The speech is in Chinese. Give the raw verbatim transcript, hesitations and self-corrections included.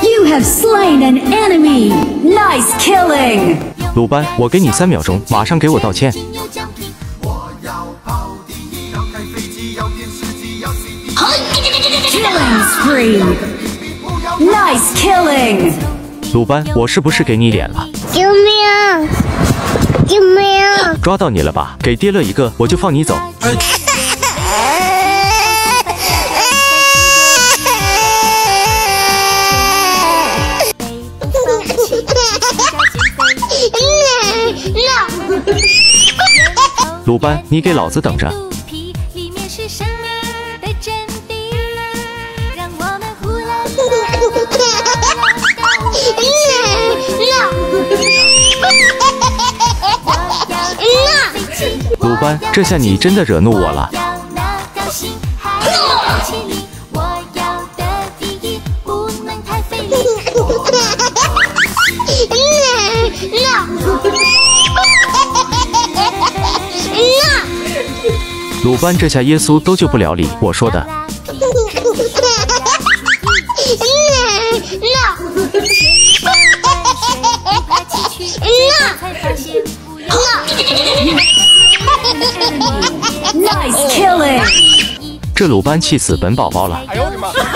You have slain an enemy. Nice killing. 鲁班，我给你三秒钟，马上给我道歉。 Killing spree. Nice killing. 鲁班，我是不是给你脸了？ 救命！救命！ 抓到你了吧？给爹乐一个，我就放你走。鲁班，你给老子等着！鲁班，这下你真的惹怒我了。鲁班，这下耶稣都救不了你，我说的。 Nice killing. 这鲁班气死本宝宝了。 哎呦我的妈！